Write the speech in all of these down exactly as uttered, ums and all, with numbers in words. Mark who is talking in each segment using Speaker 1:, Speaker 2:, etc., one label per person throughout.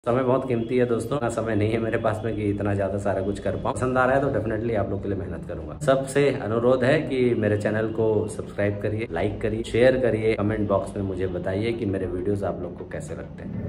Speaker 1: समय बहुत कीमती है दोस्तों, इतना समय नहीं है मेरे पास में कि इतना ज्यादा सारा कुछ कर पाऊँ। पसंद आ रहा है तो डेफिनेटली आप लोग के लिए मेहनत करूंगा। सबसे अनुरोध है कि मेरे चैनल को सब्सक्राइब करिए, लाइक करिए, शेयर करिए, कमेंट बॉक्स में मुझे बताइए कि मेरे वीडियोस आप लोग को कैसे लगते हैं।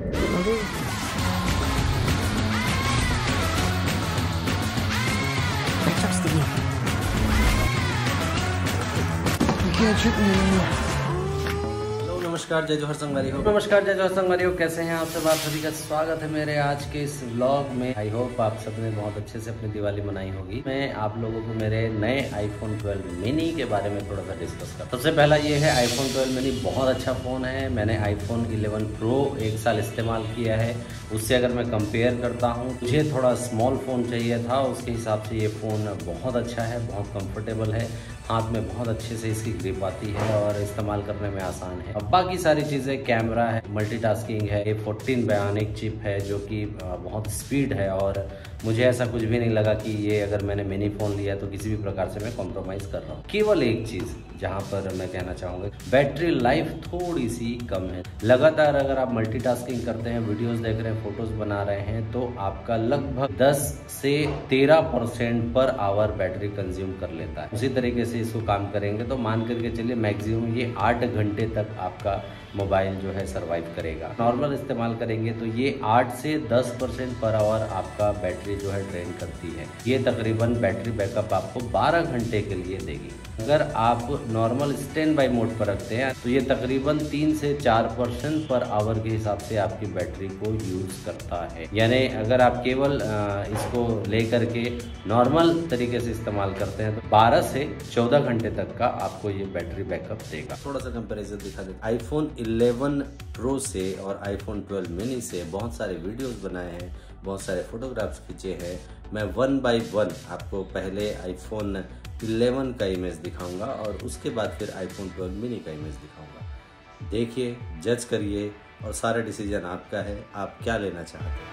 Speaker 1: नमस्कार, जय जोहर संगवारी हो। नमस्कार, जय जोहर संगवारी हो। कैसे हैं आप सब? आप सभी का स्वागत है मेरे आज के इस व्लॉग में। आई होप आप सबने बहुत अच्छे से अपनी दिवाली मनाई होगी। मैं आप लोगों को मेरे नए आईफोन ट्वेल्व मिनी के बारे में थोड़ा सा डिस्कस कर। सबसे पहला ये है, आईफोन ट्वेल्व मिनी बहुत अच्छा फ़ोन है। मैंने आईफोन इलेवन प्रो एक साल इस्तेमाल किया है, उससे अगर मैं कंपेयर करता हूँ, मुझे थोड़ा स्मॉल फ़ोन चाहिए था, उसके हिसाब से ये फ़ोन बहुत अच्छा है, बहुत कंफर्टेबल है, हाथ में बहुत अच्छे से इसकी ग्रिप आती है और इस्तेमाल करने में आसान है। अब बाकी सारी चीज़ें, कैमरा है, मल्टीटास्किंग है, ए फोर्टीन बायोनिक चिप है जो कि बहुत स्पीड है और मुझे ऐसा कुछ भी नहीं लगा कि ये अगर मैंने मिनी फ़ोन लिया तो किसी भी प्रकार से मैं कॉम्प्रोमाइज़ कर रहा हूँ। केवल एक चीज़ जहाँ पर मैं कहना चाहूँगा, बैटरी लाइफ थोड़ी सी कम है। लगातार अगर आप मल्टीटास्किंग करते हैं, वीडियोस देख रहे हैं, फोटोज़ बना रहे हैं, तो आपका लगभग दस से तेरह percent per hour battery consume कर लेता है। उसी तरीके से इसको काम करेंगे तो मान करके चलिए मैक्सिमम ये आठ घंटे तक आपका मोबाइल जो है सरवाइव करेगा। नॉर्मल इस्तेमाल करेंगे तो ये आठ से दस परसेंट पर आवर आपका बैटरी जो है ड्रेन करती है। ये तकरीबन बैटरी बैकअप आपको बारह घंटे के लिए देगी। अगर आप नॉर्मल स्टैंड बाई मोड पर रखते हैं तो ये तकरीबन तीन से चार परसेंट पर आवर के हिसाब से आपकी बैटरी को यूज करता है। यानी अगर आप केवल इसको लेकर के नॉर्मल तरीके से इस्तेमाल करते हैं तो बारह से चौदह घंटे तक का आपको ये बैटरी बैकअप देगा। थोड़ा सा कंपैरिजन दिखा देता हूं। आईफोन इलेवन प्रो से और आईफोन ट्वेल्व मिनी से बहुत सारे वीडियोस बनाए हैं, बहुत सारे फोटोग्राफ्स खींचे हैं। मैं वन बाय वन आपको पहले आईफोन इलेवन का इमेज दिखाऊंगा और उसके बाद फिर आईफोन ट्वेल्व मिनी का इमेज दिखाऊंगा। देखिए, जज करिए और सारा डिसीजन आपका है, आप क्या लेना चाहते हैं।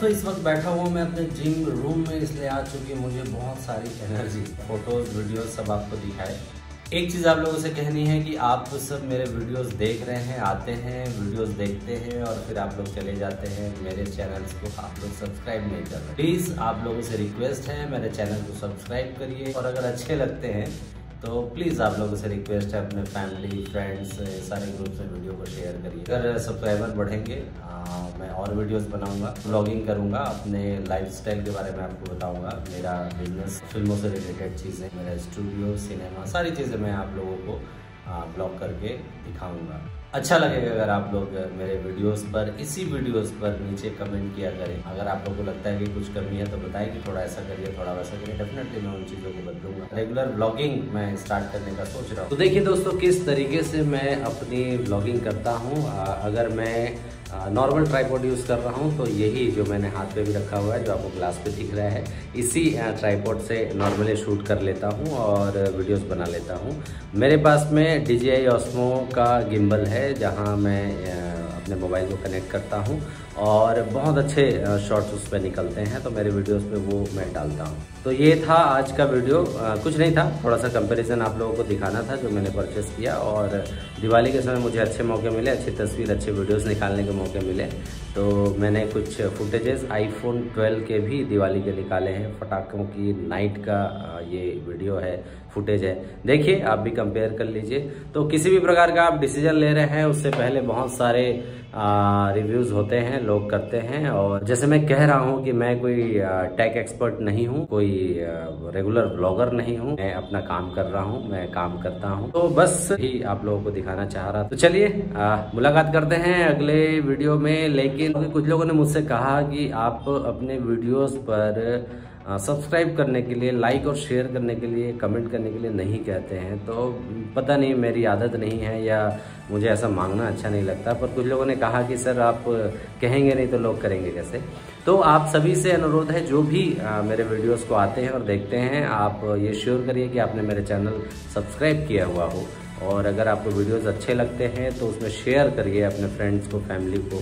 Speaker 1: दोस्तों, इस वक्त बैठा हुआ मैं अपने जिम रूम में, इसलिए आ चुकी मुझे बहुत सारी एनर्जी। फोटोज वीडियोस सब आपको दिखाए। एक चीज़ आप लोगों से कहनी है कि आप सब मेरे वीडियोस देख रहे हैं, आते हैं, वीडियोस देखते हैं और फिर आप लोग चले जाते हैं। मेरे चैनल्स को आप लोग सब्सक्राइब नहीं कर रहे। प्लीज़ आप लोगों से रिक्वेस्ट है, मेरे चैनल को सब्सक्राइब करिए और अगर अच्छे लगते हैं तो प्लीज़ आप लोगों से रिक्वेस्ट है अपने फैमिली फ्रेंड्स सारे ग्रुप में वीडियो को शेयर करिए। अगर सब्सक्राइबर बढ़ेंगे आ, मैं और वीडियोस बनाऊंगा, ब्लॉगिंग करूंगा, अपने लाइफस्टाइल के बारे में आपको बताऊंगा, मेरा बिजनेस, फिल्मों से रिलेटेड चीज़ें, मेरा स्टूडियो, सिनेमा, सारी चीज़ें मैं आप लोगों को ब्लॉग करके दिखाऊंगा। अच्छा लगेगा अगर आप लोग मेरे वीडियोस पर, इसी वीडियोस पर नीचे कमेंट किया करें। अगर आप लोगों को लगता है कि कुछ कमी है तो बताएं कि थोड़ा ऐसा करिए, थोड़ा वैसा करिए। डेफिनेटली मैं उन चीज़ों को बदलूंगा। रेगुलर ब्लॉगिंग मैं स्टार्ट करने का सोच रहा हूँ। तो देखिए दोस्तों, किस तरीके से मैं अपनी ब्लॉगिंग करता हूँ। अगर मैं नॉर्मल ट्राइपॉड यूज़ कर रहा हूँ तो यही जो मैंने हाथ पे भी रखा हुआ है, जो आपको ग्लास पे दिख रहा है, इसी ट्राइपॉड से नॉर्मली शूट कर लेता हूँ और वीडियोस बना लेता हूँ। मेरे पास में डी जे आई ऑस्मो का गिम्बल है, जहाँ मैं अपने मोबाइल को कनेक्ट करता हूँ और बहुत अच्छे शॉट्स उस पर निकलते हैं, तो मेरे वीडियोस पे वो मैं डालता हूँ। तो ये था आज का वीडियो। कुछ नहीं था, थोड़ा सा कंपैरिजन आप लोगों को दिखाना था जो मैंने परचेस किया। और दिवाली के समय मुझे अच्छे मौके मिले, अच्छी तस्वीर, अच्छे वीडियोस निकालने के मौके मिले, तो मैंने कुछ फुटेजेस आईफोन ट्वेल्व के भी दिवाली के निकाले हैं। पटाखों की नाइट का ये वीडियो है, फुटेज है, देखिए आप भी कंपेयर कर लीजिए। तो किसी भी प्रकार का आप डिसीजन ले रहे हैं उससे पहले बहुत सारे रिव्यूज़ होते हैं, लोग करते हैं। और जैसे मैं कह रहा हूँ कि मैं कोई टेक एक्सपर्ट नहीं हूँ, कोई रेगुलर ब्लॉगर नहीं हूँ, मैं अपना काम कर रहा हूँ, मैं काम करता हूँ, तो बस ही आप लोगों को दिखाना चाह रहा। तो चलिए मुलाकात करते हैं अगले वीडियो में। लेकिन कुछ लोगों ने मुझसे कहा कि आप अपने वीडियोस पर सब्सक्राइब करने के लिए, लाइक और शेयर करने के लिए, कमेंट करने के लिए नहीं कहते हैं। तो पता नहीं मेरी आदत नहीं है या मुझे ऐसा मांगना अच्छा नहीं लगता, पर कुछ लोगों ने कहा कि सर आप कहेंगे नहीं तो लोग करेंगे कैसे। तो आप सभी से अनुरोध है, जो भी आ, मेरे वीडियोस को आते हैं और देखते हैं, आप ये श्योर करिए कि आपने मेरे चैनल सब्सक्राइब किया हुआ हो। और अगर आपको वीडियोज़ अच्छे लगते हैं तो उसमें शेयर करिए अपने फ्रेंड्स को, फैमिली को,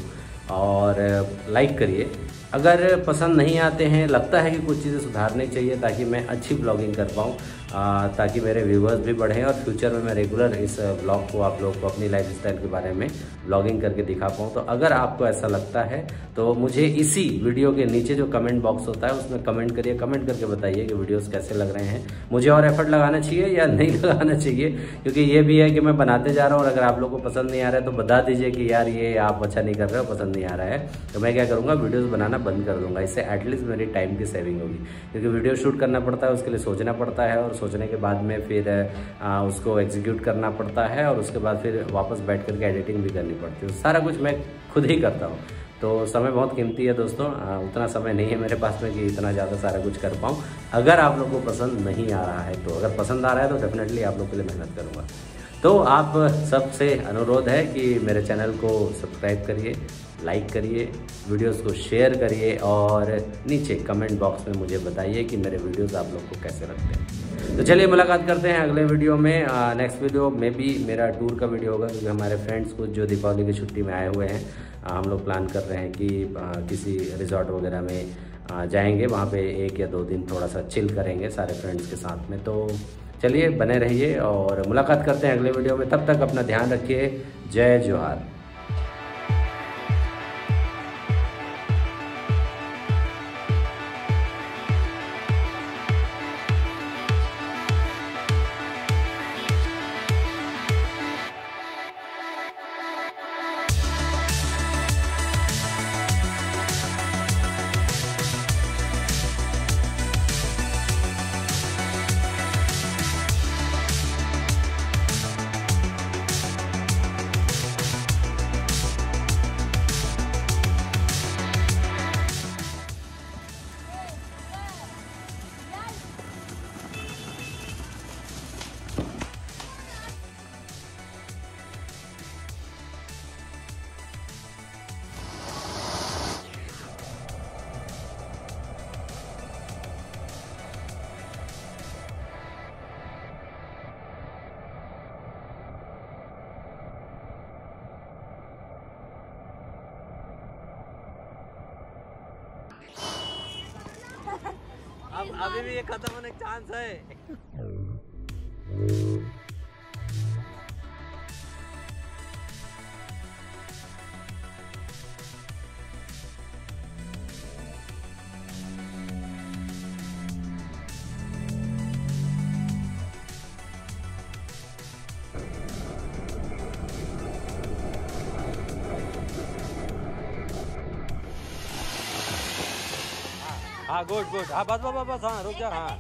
Speaker 1: और लाइक करिए। अगर पसंद नहीं आते हैं, लगता है कि कुछ चीज़ें सुधारनी चाहिए ताकि मैं अच्छी ब्लॉगिंग कर पाऊँ, ताकि मेरे व्यूवर्स भी बढ़ें और फ्यूचर में मैं रेगुलर इस ब्लॉग को आप लोग को अपनी लाइफस्टाइल के बारे में ब्लॉगिंग करके दिखा पाऊँ। तो अगर आपको ऐसा लगता है तो मुझे इसी वीडियो के नीचे जो कमेंट बॉक्स होता है उसमें कमेंट करिए, कमेंट करके बताइए कि वीडियोस कैसे लग रहे हैं, मुझे और एफर्ट लगाना चाहिए या नहीं लगाना चाहिए। क्योंकि ये भी है कि मैं बनाते जा रहा हूँ और अगर आप लोगों को पसंद नहीं आ रहा है तो बता दीजिए कि यार ये आप अच्छा नहीं कर रहे हो, पसंद नहीं आ रहा है, तो मैं क्या करूँगा, वीडियोज़ बनाना बंद कर दूँगा। इससे एटलीस्ट मेरी टाइम की सेविंग होगी, क्योंकि वीडियो शूट करना पड़ता है, उसके लिए सोचना पड़ता है और सोचने के बाद में फिर आ, उसको एग्जीक्यूट करना पड़ता है और उसके बाद फिर वापस बैठ करके एडिटिंग भी करनी पड़ती है। सारा कुछ मैं खुद ही करता हूँ, तो समय बहुत कीमती है दोस्तों। आ, उतना समय नहीं है मेरे पास में कि इतना ज़्यादा सारा कुछ कर पाऊँ। अगर आप लोग को पसंद नहीं आ रहा है तो, अगर पसंद आ रहा है तो डेफिनेटली आप लोग के लिए मेहनत करूँगा। तो आप सबसे अनुरोध है कि मेरे चैनल को सब्सक्राइब करिए, लाइक करिए, वीडियोस को शेयर करिए और नीचे कमेंट बॉक्स में मुझे बताइए कि मेरे वीडियोस आप लोग को कैसे लगते हैं। तो चलिए मुलाकात करते हैं अगले वीडियो में। नेक्स्ट वीडियो में भी मेरा टूर का वीडियो होगा, क्योंकि हमारे फ्रेंड्स कुछ जो दीपावली की छुट्टी में आए हुए हैं, आ, हम लोग प्लान कर रहे हैं कि आ, किसी रिजॉर्ट वगैरह में आ, जाएंगे, वहाँ पे एक या दो दिन थोड़ा सा चिल करेंगे सारे फ्रेंड्स के साथ में। तो चलिए बने रहिए और मुलाकात करते हैं अगले वीडियो में। तब तक अपना ध्यान रखिए। जय जोहार। अब अभी भी ये खत्म होने का चांस है। हाँ गुड गुड, हाँ बस बस बस, हाँ रुक जा, हाँ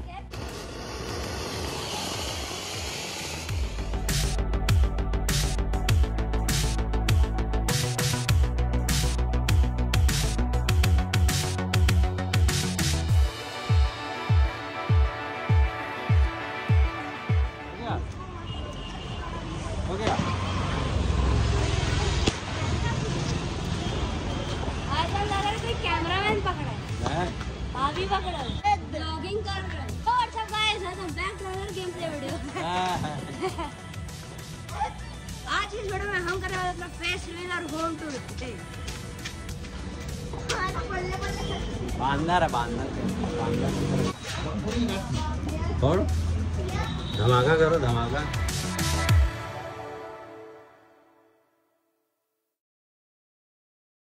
Speaker 1: हो गया।
Speaker 2: कैमरामैन पकड़ा है, अभी पकड़ा ब्लॉगिंग कर रहे हैं। और सब गाइस हम back runner game play video. आज इस वीडियो में हम कर रहे हैं अपना फेस रिवील और होम टूर।
Speaker 1: बांदर है, बांदर बांदर। और धमाका करो, धमाका।